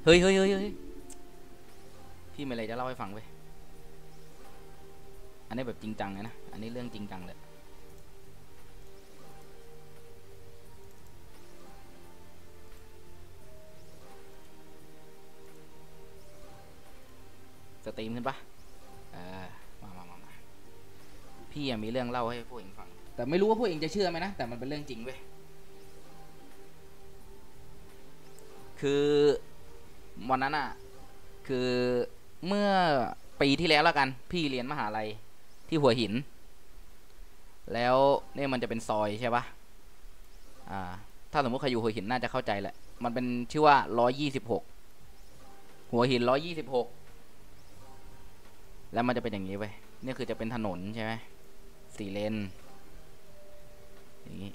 เฮ้ยพี่มีอะไรจะเล่าให้ฟังเว้ยอันนี้แบบจริงจังเลยนะอันนี้เรื่องจริงจังเลยสตรีมขึ้นปะมาพี่มีเรื่องเล่าให้พวกเองฟังแต่ไม่รู้ว่าพวกเองจะเชื่อไหมนะแต่มันเป็นเรื่องจริงเว้ยคือวันนั้นอะคือเมื่อปีที่แล้วกันพี่เรียนมหาลัยที่หัวหินแล้วเนี่ยมันจะเป็นซอยใช่ปะถ้าสมมติใครอยู่หัวหินน่าจะเข้าใจแหละมันเป็นชื่อว่า126หัวหิน126แล้วมันจะเป็นอย่างนี้เว้ยนี่คือจะเป็นถนนใช่ไหม4 เลนอย่างนี้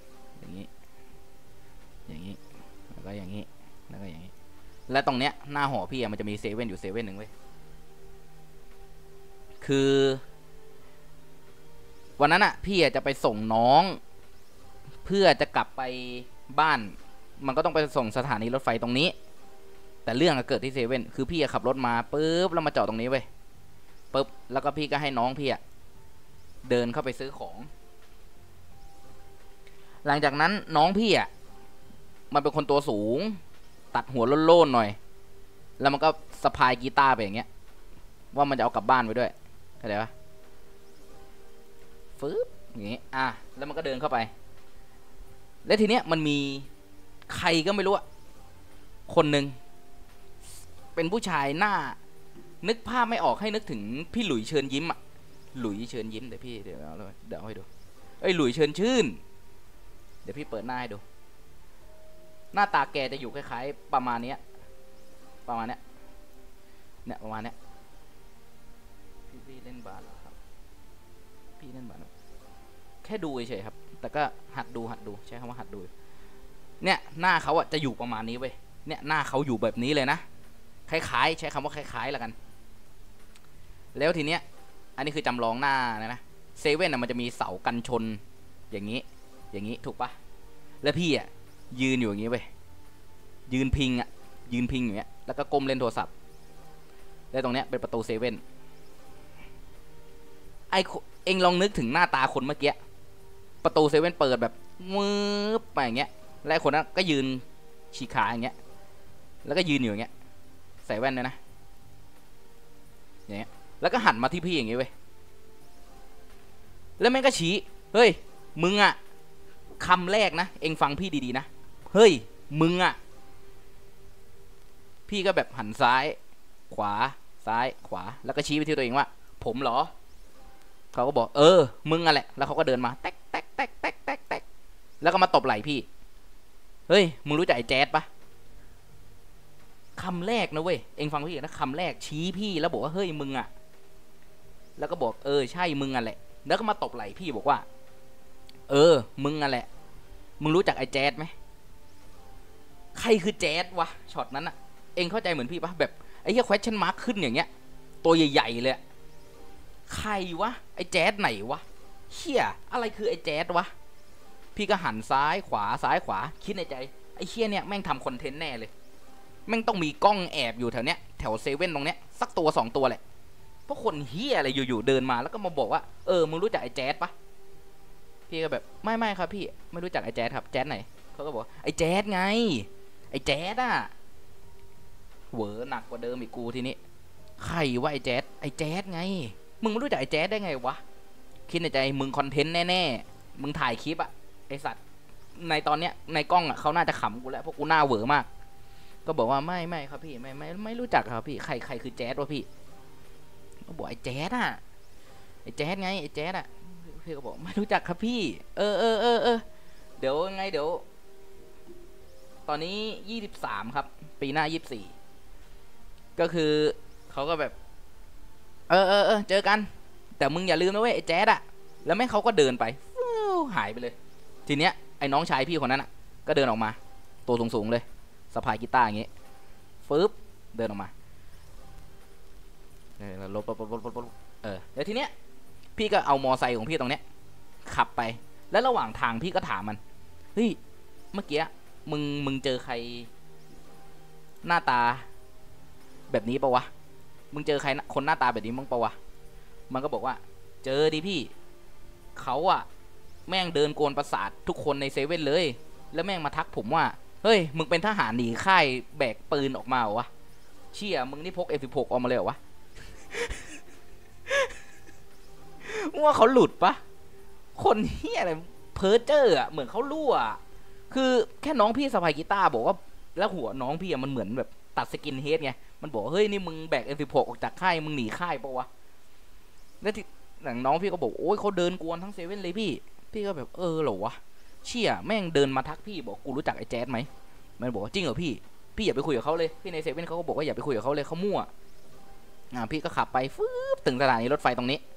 แล้วก็อย่างนี้แล้วก็อย่างนี้และตรงเนี้ยหน้าหอพี่มันจะมีเซเว่นอยู่เซเว่นหนึ่งเว้ยคือวันนั้นพี่จะไปส่งน้องเพื่อจะกลับไปบ้านมันก็ต้องไปส่งสถานีรถไฟตรงนี้แต่เรื่องเกิดที่เซเว่นคือพี่ขับรถมาปุ๊บแล้วมาจอดตรงนี้เว้ยปุ๊บแล้วก็พี่ก็ให้น้องพี่เดินเข้าไปซื้อของหลังจากนั้นน้องพี่มันเป็นคนตัวสูงตัดหัวโล้นๆหน่อยแล้วมันก็สะพายกีตาร์ไปอย่างเงี้ยว่ามันจะเอากลับบ้านไปด้วยเข้าใจปะฟึ๊บอย่างงี้แล้วมันก็เดินเข้าไปแล้วทีเนี้ยมันมีใครก็ไม่รู้คนหนึ่งเป็นผู้ชายหน้านึกภาพไม่ออกให้นึกถึงพี่หลุยเชิญยิ้มหลุยเชิญยิ้มเดี๋ยวเอาให้ดูหลุยเชิญชื่นเดี๋ยวพี่เปิดหน้าให้ดูหน้าตาแกจะอยู่คล้ายๆประมาณเนี้ยประมาณเนี้ยพี่เล่นบาสเหรอครับพี่เล่นบาสแค่ดูเฉยๆครับแต่ก็หัดดูใช้คำว่าหัดดูเนี่ยหน้าเขาจะอยู่ประมาณนี้เว้ยเนี่ยหน้าเขาอยู่แบบนี้เลยนะคล้ายๆใช้คำว่าคล้ายๆแล้วกันแล้วทีเนี้ยอันนี้คือจำลองหน้านะเซเว่นมันจะมีเสากันชนอย่างนี้ถูกปะแล้วพี่ยืนอยู่อย่างนี้เว้ยยืนพิงอย่างเงี้ยแล้วก็ก้มเล่นโทรศัพท์แล้วตรงเนี้ยเป็นประตูเซเว่นเอ็งลองนึกถึงหน้าตาคนเมื่อกี้ประตูเซเว่นเปิดแบบมือไปอย่างเงี้ยแล้วคนนั้นก็ยืนฉีกขาอย่างเงี้ยแล้วก็ยืนอยู่อย่างเงี้ยใส่แว่นเลยนะอย่างเงี้ยแล้วก็หันมาที่พี่อย่างงี้เว้ยแล้วแม่งก็ชี้เฮ้ยมึงคำแรกนะเอ็งฟังพี่ดีๆนะเฮ้ยมึงพี่ก็แบบหันซ้ายขวาซ้ายขวาแล้วก็ชี้ไปที่ตัวเองว่าผมเหรอเขาก็บอกมึงแหละแล้วเขาก็เดินมาแต๊กแล้วก็มาตบไหล่พี่เฮ้ยมึงรู้จักไอ้แจ๊ดปะคำแรกนะเว้ยเอ็งฟังพี่นะคำแรกชี้พี่แล้วบอกว่าเฮ้ยมึงแล้วก็บอกใช่มึงแหละแล้วก็มาตบไหล่พี่บอกว่ามึงแหละมึงรู้จักไอ้แจ๊ดไหมใครคือแจ๊ดวะช็อตนั้นเอ็งเข้าใจเหมือนพี่ปะแบบไอ้เหี้ย question mark ขึ้นอย่างเงี้ยตัวใหญ่ๆเลยใครวะไอ้แจ๊ดไหนวะเชี่ยอะไรคือไอ้แจ๊ดวะพี่ก็หันซ้ายขวาคิดในใจไอ้เชี่ยเนี่ยแม่งทำคอนเทนต์แน่เลยแม่งต้องมีกล้องแอบอยู่แถวเนี้ยแถวเซเว่นตรงเนี้ยสักตัว2 ตัวแหละเพราะคนเฮียอะไรอยู่ๆเดินมาแล้วก็มาบอกว่ามึงรู้จักไอ้แจ๊ดปะพี่ก็แบบไม่ครับพี่ไม่รู้จักไอ้แจ๊ดครับแจ๊ดไหนเขาก็บอกไอ้แจ๊ดไงไอ้แจ๊ดเหวอหนักกว่าเดิมอีกกูทีนี้ใครวะไอ้แจ๊ดไงมึงไม่รู้จักไอ้แจ๊ดได้ไงวะคิดในใจมึงคอนเทนต์แน่ๆมึงถ่ายคลิปไอสัตว์ในตอนเนี้ยในกล้องเขาน่าจะขำกูแล้วเพราะกูหน้าเหวอมากก็บอกว่าไม่ครับพี่ไม่รู้จักครับพี่ใครคือแจ๊ดวะพี่ก็บอกไอ้แจ๊ดไอ้แจ๊ดไงไอ้แจ๊ดพี่ก็บอกไม่รู้จักครับพี่เดี๋ยวไงเดี๋ยวตอนนี้23ครับปีหน้า24ก็คือเขาก็แบบเจอกันแต่มึงอย่าลืมนะเว้ยไอ้แจ๊ดแล้วแม่เขาก็เดินไปหายไปเลยทีเนี้ยไอ้น้องชายพี่คนนั้นก็เดินออกมาตัวสูงๆเลยสะพายกีตาร์อย่างเงี้ยฟึบเดินออกมาลบแล้วทีเนี้ยพี่ก็เอามอไซค์ของพี่ตรงเนี้ยขับไปแล้วระหว่างทางพี่ก็ถามมันเฮ้ยเมื่อกี้มึงเจอใครหน้าตาแบบนี้ปะวะมึงเจอใครคนหน้าตาแบบนี้มึงปะวะมันก็บอกว่าเจอดิพี่เขาอะแม่งเดินโกนประสาททุกคนในเซเว่นเลยแล้วแม่งมาทักผมว่าเฮ้ยมึงเป็นทหารหนีค่ายแบกปืนออกมาเหรอวะเชี่ยมึงนี่พก F16 ออกมาเลยเหรอวะ ว่าเขาหลุดปะคนเฮียอะไรเพ้อเจ้ออะเหมือนเขารั่วคือแค่น้องพี่สะพายกีตาร์บอกว่าแล้วหัวน้องพี่อะมันเหมือนแบบตัดสกินเฮดไงมันบอกเฮ้ยนี่มึงแบก F16 ออกจากค่ายมึงหนีค่ายปะวะแล้วที่หลังน้องพี่ก็บอกโอ้ยเขาเดินกวนทั้งเซเว่นเลยพี่ก็แบบเหรอวะเชี่ยแม่งเดินมาทักพี่บอกกูรู้จักไอ้แจ๊ดไหมมันบอกจริงเหรอพี่อย่าไปคุยกับเขาเลยพี่ในเซเว่นเขาก็บอกว่าอย่าไปคุยกับเขาเลยเขามั่วพี่ก็ขับไปฟึ๊บถึงสถานีรถไฟตรงนี้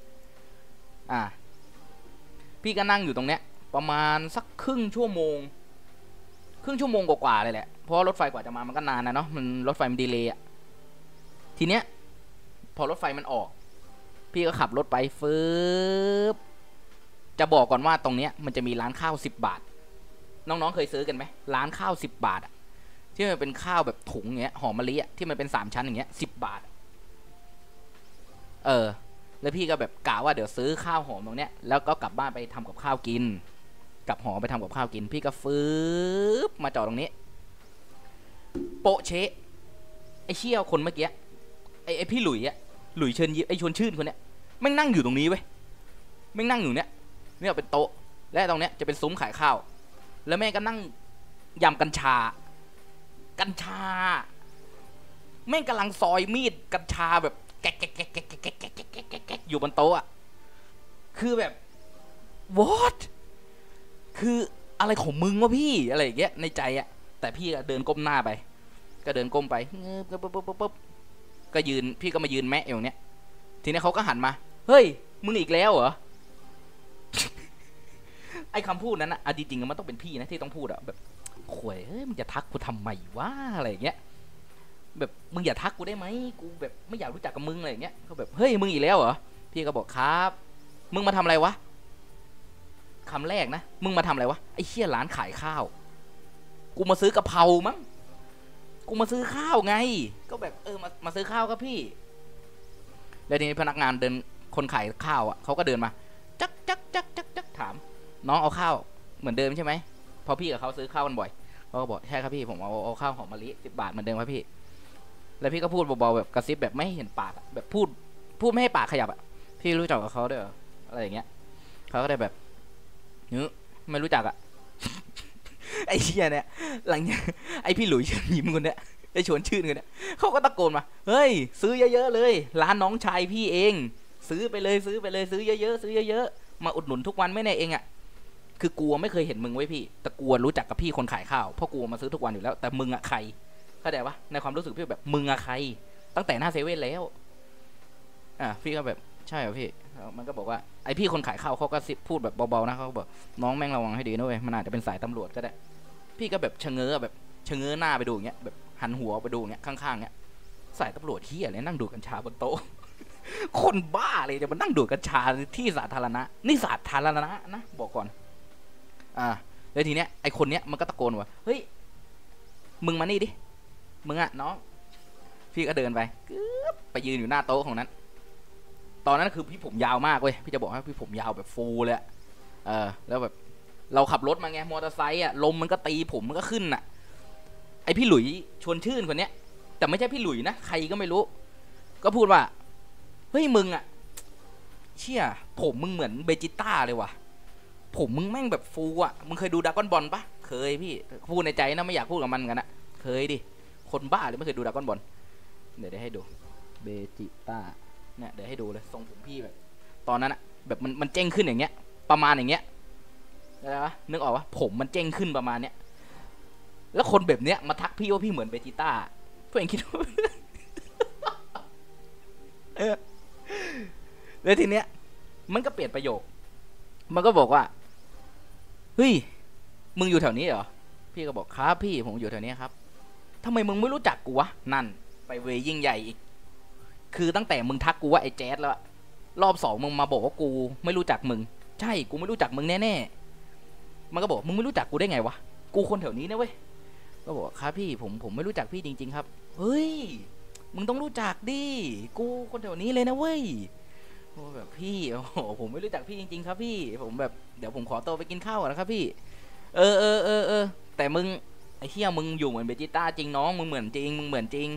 พี่ก็นั่งอยู่ตรงเนี้ยประมาณสักครึ่งชั่วโมงกว่าๆเลยแหละเพราะรถไฟกว่าจะมามันก็นานนะเนาะมันรถไฟมันดีเลย์อะทีเนี้ยพอรถไฟมันออกพี่ก็ขับรถไปฟึ๊บจะบอกก่อนว่าตรงเนี้ยมันจะมีร้านข้าว10 บาทน้องๆเคยซื้อกันไหมร้านข้าว10 บาทอะที่มันเป็นข้าวแบบถุงเงี้ยหอมมะลิอะที่มันเป็น3 ชั้นอย่างเงี้ย10 บาทแล้วพี่ก็แบบกะว่าเดี๋ยวซื้อข้าวหอมตรงเนี้ยแล้วก็กลับบ้านไปทำกับข้าวกินกลับหอไปทำกับข้าวกินพี่ก็ฟื้บมาจอดตรงนี้โปะเชะไอเชี่ยวคนเมื่อกี้ไอพี่หลุยเชิญยิ้มไอชวนชื่นคนเนี้ยแม่งนั่งอยู่ตรงนี้เว้ยแม่งนั่งอยู่เนี้ยเนี่ยเป็นโต๊ะและตรงเนี้ยจะเป็นซุ้มขายข้าวแล้วแม่ก็นั่งยำกัญชาแม่งกำลังซอยมีดกัญชาแบบแกะอยู่บนโต๊ะอะคือแบบ what คืออะไรของมึงวะพี่อะไรอย่างเงี้ยในใจอะแต่พี่ก็เดินก้มหน้าไปก็เดินก้มไปปุ๊บก็ยืนพี่ก็มายืนแมะอยู่เนี้ยทีนี้เขาก็หันมาเฮ้ยมึงอีกแล้วเหรอ ไอ้คำพูดนั้นอะจริงๆมันต้องเป็นพี่นะที่ต้องพูดอะแบบข่วยเฮ้ยมึงจะทักกูทำไมวะอะไรอย่างเงี้ยแบบมึงอย่าทักกูได้ไหมกูแบบไม่อยากรู้จักกับมึงอะไรอย่างเงี้ยเขาแบบเฮ้ยมึงอีกแล้วเหรอพี่ก็บอกครับมึงมาทำอะไรวะคำแรกนะมึงมาทำอะไรวะไอ้เชี่ยร้านขายข้าวกูมาซื้อกะเพรามั้งกูมาซื้อข้าวไงก็แบบมาซื้อข้าวครับพี่แล้วทีนี้พนักงานเดินคนขายข้าวอ่ะเขาก็เดินมาจักถามน้องเอาข้าวเหมือนเดิมใช่ไหมพอพี่กับเขาซื้อข้าวกันบ่อยเขาก็บอกใช่ครับพี่ผมเอาข้าวหอมมะลิ10 บาทเหมือนเดิมครับพี่แล้วพี่ก็พูดเบาๆแบบกระซิบแบบไม่เห็นปากแบบพูดไม่ให้ปากขยับอ่ะพี่รู้จักกับเขาด้วยอะไรอย่างเงี้ยเขาก็ได้แบบไม่รู้จักอ่ะ ไอ้เชี่ยเนี่ยหลังเนี่ยไอ้พี่หลุยเชิญยิ้มคนเนี้ยไอ้ชวนชื่นคนเนี้ยเขาก็ตะโกนมาเฮ้ยซื้อเยอะๆเลยร้านน้องชายพี่เองซื้อไปเลยซื้อเยอะๆมาอุดหนุนทุกวันไม่แน่เองอ่ะคือกลัวไม่เคยเห็นมึงไว้พี่แต่กลัวรู้จักกับพี่คนขายข้าวเพราะกลัวมาซื้อทุกวันอยู่แล้วแต่มึงอ่ะใครเข้าใจปะในความรู้สึกพี่แบบมึงอะใครตั้งแต่หน้าเซเว่นแล้วพี่ก็แบบใช่เหรอพี่มันก็บอกว่าไอพี่คนขายข้าวเขาก็พูดแบบเบาๆนะเขาบอกน้องแม่งระวังให้ดีนะเว้ยมันอาจจะเป็นสายตำรวจก็ได้พี่ก็แบบชะเง้อหน้าไปดูอย่างเงี้ยแบบหันหัวไปดูอย่างเงี้ยข้างๆเงี้ยสายตำรวจที่อะไรนั่งดูกัญชาบนโต๊ะ คนบ้าเลยจะมานั่งดูกัญชาที่สาธารณะนี่สาธารณะนะบอกก่อนแล้วทีเนี้ยไอคนเนี้ยมันก็ตะโกนว่าเฮ้ยมึงมานี่ดิมึงอะน้องพี่ก็เดินไปยืนอยู่หน้าโต๊ะของนั้นตอนนั้นคือพี่ผมยาวมากเว้ยพี่จะบอกให้พี่ผมยาวแบบฟูเลยแล้วแบบเราขับรถมาไงมอเตอร์ไซค์ลมมันก็ตีผมมันก็ขึ้นอะไอพี่หลุยชวนชื่นคนเนี้ยแต่ไม่ใช่พี่หลุยนะใครก็ไม่รู้ก็พูดว่าเฮ้ยมึงอะเชี่ยผมมึงเหมือนเบจิต้าเลยว่ะผมมึงแม่งแบบฟูอะมึงเคยดูดราก้อนบอลปะเคยพี่พูดในใจนะไม่อยากพูดกับมันกันนะเคยดิคนบ้าเลยไม่เคยดูดราก้อนบอลเดี๋ยวให้ดูเบจิต้าเนี่ยเดี๋ยวให้ดูเลยทรงผมพี่แบบตอนนั้นอะแบบมันเจ้งขึ้นอย่างเงี้ยประมาณอย่างเงี้ยอะไรวะนึกออกวะผมมันเจ้งขึ้นประมาณเนี้ยแล้วคนแบบเนี้ยมาทักพี่ว่าพี่เหมือนเบจิต้าเพื่อนคิดว่า แล้วทีเนี้ยมันก็เปลี่ยนประโยคมันก็บอกว่าเฮ้ยมึงอยู่แถวนี้เหรอพี่ก็บอกครับพี่ผมอยู่แถวนี้ครับทำไมมึงไม่รู้จักกูวะนั่นไปเวยิ่งใหญ่อีกคือตั้งแต่มึงทักกูว่าไอ้แจ๊ดแล้วรอบ2มึงมาบอกว่ากูไม่รู้จักมึงใช่กูไม่รู้จักมึงแน่ๆมันก็บอกมึงไม่รู้จักกูได้ไงวะกูคนแถวนี้นะเว้ยก็บอกครับพี่ผมไม่รู้จักพี่จริงๆครับเฮ้ยมึงต้องรู้จักดิกูคนแถวนี้เลยนะเว้ยแบบพี่โอ้โหผมไม่รู้จักพี่จริงๆครับพี่ผมแบบเดี๋ยวผมขอตัวไปกินข้าวก่อนนะครับพี่เออแต่มึงไอ้เหี้ยมึงอยู่เหมือนเบจิต้าจริงน้องมึงเหมือนจริงมึงเหมือนจริง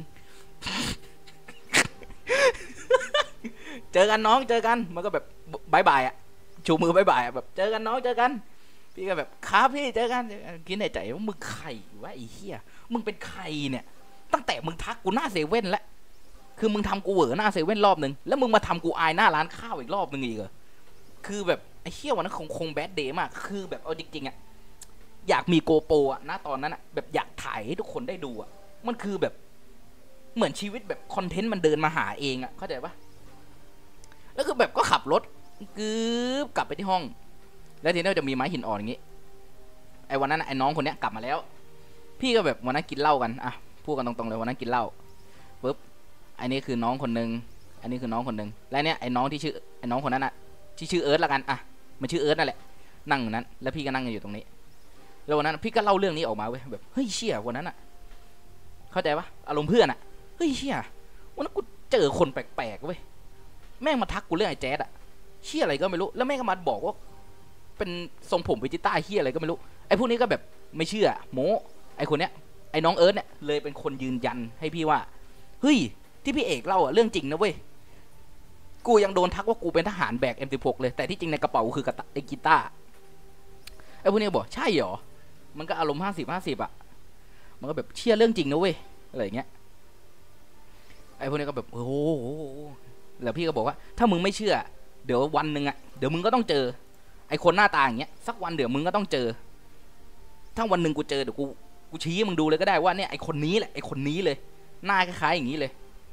เจอกันน้องเจอกันมันก็แบบบายบายอ่ะชูมือบายบายอ่ะแบบเจอกันน้องเจอกันพี่ก็แบบครับพี่เจอกันกินในใจว่ามึงใครวะไอ้เหี้ยมึงเป็นใครเนี่ยตั้งแต่มึงทักกูหน้าเซเว่นแล้วคือมึงทำกูเหวอหน้าเซเว่นรอบนึงแล้วมึงมาทำกูอายหน้าร้านข้าวอีกรอบนึงอีกเหรอคือแบบไอ้เหี้ยวันนั้นคงแบดเดย์มากคือแบบเอาจริงๆอ่ะอยากมีโกโปรอ่ะณตอนนั้นอ่ะแบบอยากถ่ายให้ทุกคนได้ดูอ่ะมันคือแบบเหมือนชีวิตแบบคอนเทนต์มันเดินมาหาเองอ่ะเข้าใจปะแล้วคือแบบก็ขับรถกลับไปที่ห้องแล้วทีนี้จะมีไม้หินอ่อนอย่างงี้ไอ้วันนั้นไอ้น้องคนเนี้ยกลับมาแล้วพี่ก็แบบวันนั้นกินเหล้ากันอ่ะพูดกันตรงๆเลยวันนั้นกินเหล้าปุ๊บไอ้นี่คือน้องคนนึงอันนี้คือน้องคนนึงและเนี้ยไอ้น้องที่ชื่อไอ้น้องคนนั้นอ่ะที่ชื่อเอิร์ธละกันอ่ะมันชื่อเอิร์ธนั่นแหละนั่งอยู่นั้นแล้วพี่ก็นั่งอยู่ตรงนี้แล้ววันนั้นพี่ก็เล่าเรื่องนี้ออกมาเว้ยแบบเฮ้ยเชี่ยวันนั้นอ่ะเข้าใจปะอารมณ์เพื่อนอ่ะเฮ้ยเชี่ยวันนั้นกูเจอคนแปลกๆเว้ยแม่งมาทักกูเรื่องไอ้แจ๊ดอ่ะเชี่ยอะไรก็ไม่รู้แล้วแม่งก็มาบอกว่าเป็นทรงผมเวจิต้าเชี่ยอะไรก็ไม่รู้ไอ้พวกนี้ก็แบบไม่เชื่อโมไอ้คนเนี้ยไอ้น้องเอิร์ธเนี่ยเลยเป็นคนยืนยันให้พี่ว่าเฮ้ยที่พี่เอกเล่าอะเรื่องจริงนะเว้ยกูยังโดนทักว่ากูเป็นทหารแบก M16 เลยแต่ที่จริงในกระเป๋าคือไอ้กีตาร์ไอ้พวกนี้บอกใช่เหรอมันก็อารมณ์50-50อ่ะมันก็แบบเชื่อเรื่องจริงนะเว้ยอะไรอย่างเงี้ยไอ้พวกนี้ก็แบบโอ้โหแล้วพี่ก็บอกว่าถ้ามึงไม่เชื่อเดี๋ยววันหนึ่งอ่ะเดี๋ยวมึงก็ต้องเจอไอ้คนหน้าตาอย่างเงี้ยสักวันเดี๋ยวมึงก็ต้องเจอถ้าวันหนึ่งกูเจอเดี๋ยวกูชี้มึงดูเลยก็ได้ว่าเนี่ยไอ้คนนี้แหละไอ้คนนี้เลยหน้าคล้ายๆอย่างนี้เลย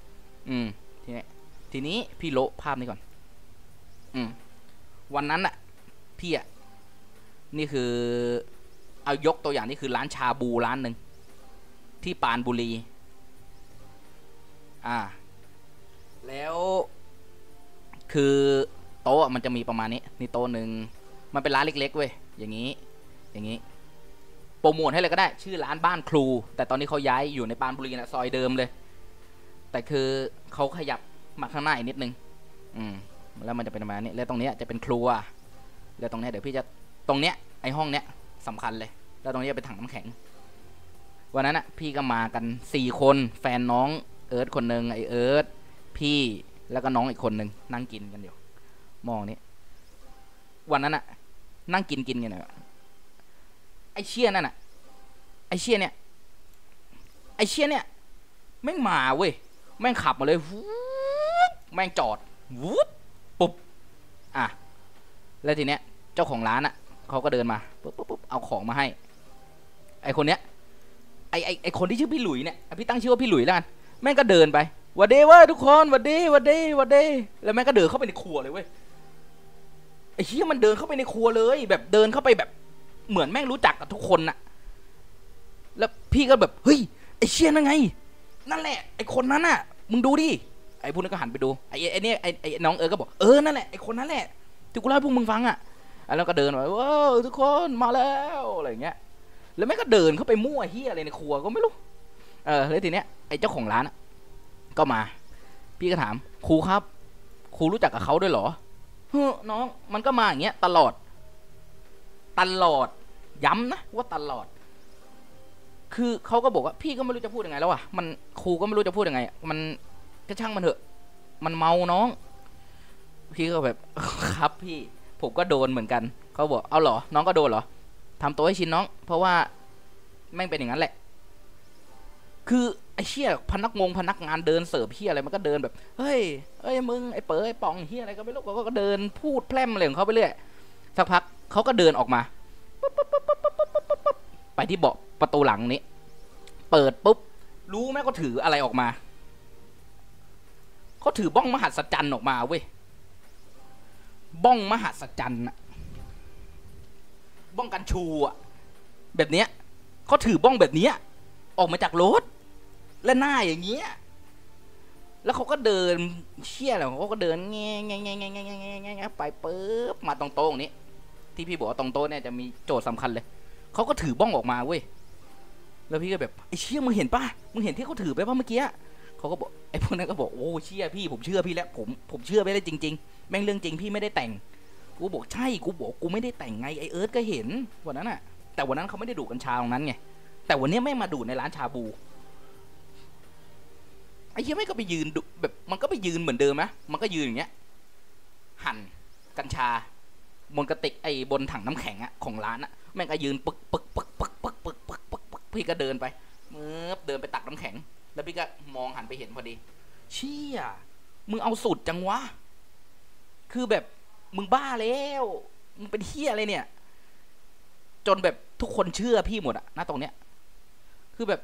ทีนี้พี่โละภาพนี้ก่อนวันนั้นอะพี่อะนี่คือเอายกตัวอย่างนี่คือร้านชาบูร้านหนึ่งที่ปรานบุรีแล้วคือโต๊ะมันจะมีประมาณนี้นี่โต๊ะหนึ่งมันเป็นร้านเล็กๆเว้ยอย่างนี้โปรโมทให้เลยก็ได้ชื่อร้านบ้านครูแต่ตอนนี้เขาย้ายอยู่ในปรานบุรีนะซอยเดิมเลยแต่คือเขาขยับมาข้างหน้าอีกนิดนึงแล้วมันจะเป็นประมาณนี้แล้วตรงนี้จะเป็นครัวแล้วตรงนี้เดี๋ยวพี่จะตรงเนี้ยไอห้องเนี้ยสำคัญเลยแล้วตรงนี้เป็นถังน้ำแข็งวันนั้นอ่ะพี่ก็มากัน4 คนแฟนน้องเอิร์ธคนนึงไอเอิร์ธพี่แล้วก็น้องอีกคนนึงนั่งกินกันอยู่มองนี้วันนั้นอ่ะนั่งกินกันอยู่ไอเชี่ยนั่นอ่ะไอเชี่ยเนี่ยแม่งมาเว้ยแม่งขับมาเลยแม่งจอดวูบปุ๊บแล้วทีเนี้ยเจ้าของร้านอ่ะเขาก็เดินมาปุ๊บเอาของมาให้ไอคนเนี้ยไอคนที่ชื่อพี่หลุยเนี่ยพี่ตั้งชื่อว่าพี่หลุยแล้วกันแม่งก็เดินไปวัดเดว่าทุกคนวัดเดแล้วแม่งก็เดินเข้าไปในครัวเลยเว้ยไอ้เหี้ยมันเดินเข้าไปในครัวเลยแบบเดินเข้าไปแบบเหมือนแม่งรู้จักกับทุกคนน่ะแล้วพี่ก็แบบเฮ้ยไอ้เชี่ยนั่นไงนั่นแหละไอ้คนนั้นน่ะมึงดูดิไอ้พวกนั้นก็หันไปดูไอ้เนี่ยไอ้น้องก็บอกนั่นแหละไอ้คนนั้นแหละที่กูเล่าให้พวกมึงฟังอ่ะแล้วก็เดินไปว้าวทุกคนมาแล้วอะไรเงี้ยแล้วแม่งก็เดินเข้าไปมั่วเฮียอะไรในครัวก็ไม่รู้แล้วทีเนี้ยไอ้เจ้าของร้านก็มาพี่ก็ถามครูครับครูรู้จักกับเขาด้วยเหรอน้องมันก็มาอย่างเงี้ยตลอดย้ำนะว่าตลอดคือเขาก็บอกว่าพี่ก็ไม่รู้จะพูดยังไงแล้วอ่ะมันครูก็ไม่รู้จะพูดยังไงมันก็ช่างมันเถอะมันเมาน้องพี่ก็แบบครับพี่ผมก็โดนเหมือนกันเขาบอกเอาเหรอน้องก็โดนเหรอทำตัวให้ชินน้องเพราะว่าแม่งเป็นอย่างนั้นแหละคือไอ้เชี่ยพนักงานเดินเสิร์ฟเฮียอะไรมันก็เดินแบบเฮ้ยมึงไอ้เป๋อไอ้ปองเฮียอะไรก็ไม่รู้ก็เดินพูดแพร่มอะไรของเขาไปเรื่อยสักพักเขาก็เดินออกมาไปที่เบาะประตูหลังนี้เปิดปุ๊บรู้ไหมเขาถืออะไรออกมาเขาถือบ้องมหัศจรรย์ออกมาเว้ยบ้องมหัศจรรย์อะบ้องกันชูอะแบบเนี้ยเขาถือบ้องแบบนี้ออกมาจากรถและหน้าอย่างเงี้ยแล้วเขาก็เดินเชี่ยอะไรเขาก็เดินแง่ไปปุ๊บมาตรงโต๊ะนี้ที่พี่บอกว่าตรงโต๊ะเนี่ยจะมีโจทย์สำคัญเลยเขาก็ถือบ้องออกมาเว้ยแล้วพี่ก็แบบไอ้เชี่ยมึงเห็นป่ะมึงเห็นที่เขาถือไปป่ะเมื่อกี้เขาก็บอกไอ้พวกนั้นก็บอกโอ้เชี่ยพี่ผมเชื่อพี่แล้วผมเชื่อไปเลยจริงๆแม่งเรื่องจริงพี่ไม่ได้แต่งกูบอกใช่กูบอกกูไม่ได้แต่งไงไอเอิร์ธก็เห็นวันนั้นอะแต่วันนั้นเขาไม่ได้ดูดกัญชาตรงนั้นไงแต่วันนี้ไม่มาดูดในร้านชาบูไอ้เชี่ยไม่ก็ไปยืนดูแบบมันก็ไปยืนเหมือนเดิมนะมันก็ยืนอย่างเงี้ยหั่นกัญชาบนกระติกไอ้บนถังน้ำแข็งอะของร้านอะแม่งก็ยืนปึกปึกปึกปึกปึกปึกปึกปึกปึกพี่ก็เดินไปเดินไปตักน้ำแข็งแล้วพี่ก็มองหันไปเห็นพอดีเชี่ยมึงเอาสุดจังวะคือแบบมึงบ้าแล้วมึงเป็นเฮียอะไรเนี่ยจนแบบทุกคนเชื่อพี่หมดอะณตรงเนี้ยคือแบบ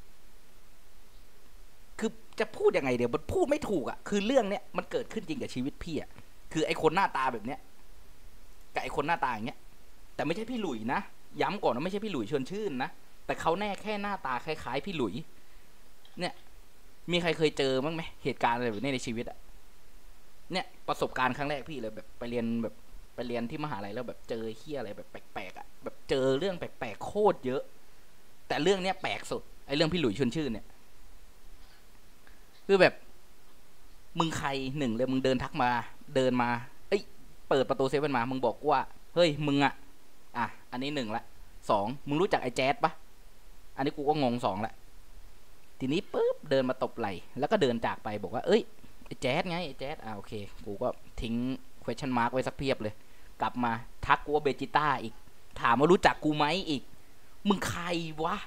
คือจะพูดยังไงเดี๋ยวมันพูดไม่ถูกอะคือเรื่องเนี้ยมันเกิดขึ้นจริงกับชีวิตพี่อะคือไอคนหน้าตาแบบเนี้ยกับไอคนหน้าตาอย่างเงี้ยแต่ไม่ใช่พี่หลุยนะย้ำก่อนว่าไม่ใช่พี่หลุยชวนชื่นนะแต่เขาแน่แค่หน้าตาคล้ายๆพี่หลุยเนี่ยมีใครเคยเจอบ้างไหมเหตุการณ์อะไรแบบนี้ในชีวิตอะเนี่ยประสบการณ์ครั้งแรกพี่เลยแบบไปเรียนแบบไปเรียนที่มหาลัยแล้วแบบเจอเฮียอะไรแบบแปลกๆอะแบบเจอเรื่องแปลกๆโคตรเยอะแต่เรื่องเนี้ยแปลกสุดไอเรื่องพี่หลุยชวนชื่นเนี่ยคือแบบมึงใครหนึ่งเลยมึงเดินทักมาเดินมาเอ้ยเปิดประตูเซเว่นมามึงบอกว่าเฮ้ยมึงอะอันนี้หนึ่งละสองมึงรู้จักไอ้แจ๊ดปะอันนี้กูก็งงสองละทีนี้ปุ๊บเดินมาตบไหล่แล้วก็เดินจากไปบอกว่าเอ้ยไอ้แจ๊ดไงไอ้แจ๊ดโอเคกูก็ทิ้ง question mark ไว้สักเพียบเลยกลับมาทักกูว่าเบจิต้าอีกถามว่ารู้จักกูไหมอีกมึงใครวะ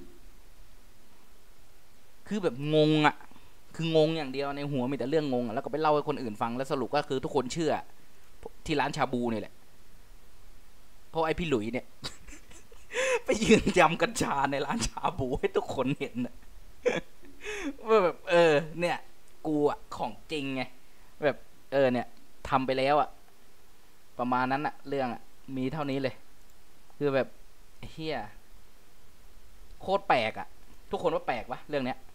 คือแบบงงอะคืองงอย่างเดียวในหัวมีแต่เรื่องงงแล้วก็ไปเล่าให้คนอื่นฟังแล้วสรุปก็คือทุกคนเชื่อที่ร้านชาบูนี่แหละเพราะไอพี่หลุยเนี่ย ไปยืนยำกัญชาในร้านชาบูให้ทุกคนเห็นว่าแบบเนี่ยกูอะของจริงไงแบบเนี่ยทำไปแล้วอะประมาณนั้นอะเรื่องอะมีเท่านี้เลยคือแบบเฮียโคตรแปลกอะทุกคนว่าแปลกปะเรื่องเนี้ย